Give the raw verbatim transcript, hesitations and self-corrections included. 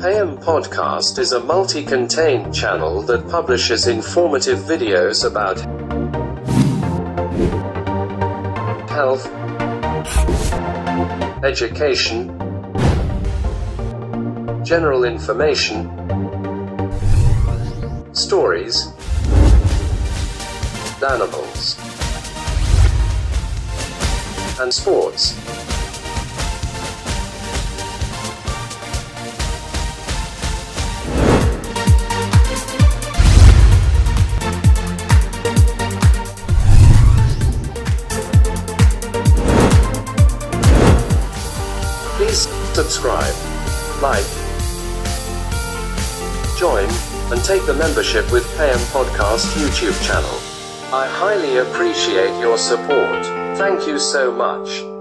Payam Podcast is a multi-contained channel that publishes informative videos about health, education, general information, stories, animals, and sports. Please subscribe, like, join, and take the membership with Payam Podcast YouTube channel. I highly appreciate your support. Thank you so much.